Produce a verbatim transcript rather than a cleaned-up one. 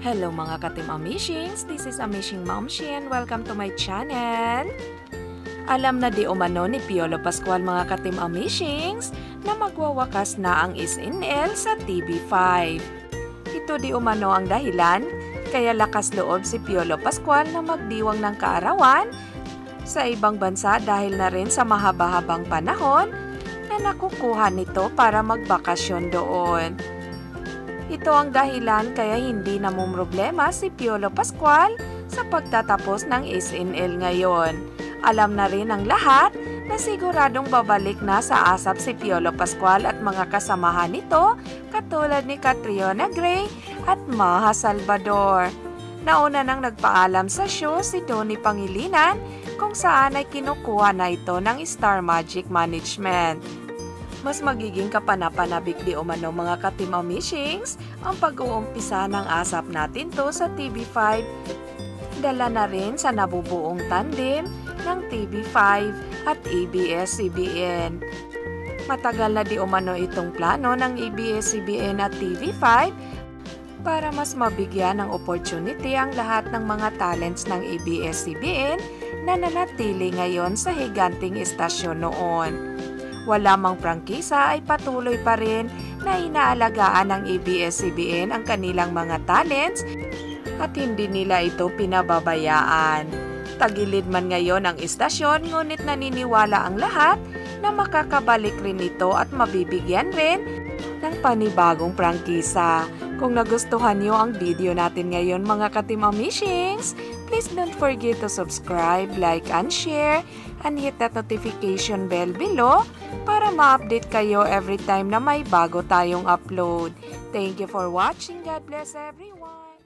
Hello mga ka-Team Amishings, this is Amazing Momshi and welcome to my channel. Alam na di umano ni Piolo Pascual mga ka-Team Amishings na magwawakas na ang S N L sa T V five. Ito di umano ang dahilan kaya lakas loob si Piolo Pascual na magdiwang ng kaarawan sa ibang bansa dahil na rin sa mahaba-habang panahon na nakukuha nito para magbakasyon doon. Ito ang dahilan kaya hindi namumroblema si Piolo Pascual sa pagtatapos ng S N L ngayon. Alam na rin ang lahat na siguradong babalik na sa asap si Piolo Pascual at mga kasamahan nito katulad ni Catriona Gray at Maha Salvador. Nauna nang nagpaalam sa show si Donnie Pangilinan kung saan ay kinukuha na ito ng Star Magic Management. Mas magiging kapanapanabik di umano mga ka-Team Amishings ang pag-uumpisa ng asap natin to sa T V five. Dala na rin sa nabubuong tandem ng T V five at A B S C B N. Matagal na di umano itong plano ng A B S C B N at T V five para mas mabigyan ng opportunity ang lahat ng mga talents ng A B S C B N na nanatili ngayon sa higanting istasyon noon. Wala mang prangkisa ay patuloy pa rin na inaalagaan ng A B S C B N ang kanilang mga talents at hindi nila ito pinababayaan. Tagilid man ngayon ang istasyon ngunit naniniwala ang lahat na makakabalik rin ito at mabibigyan rin ng panibagong prangkisa. Kung nagustuhan niyo ang video natin ngayon mga ka-Team Amishings, please don't forget to subscribe, like, and share, and hit that notification bell below para ma-update kayo every time na may bago tayong upload. Thank you for watching. God bless everyone!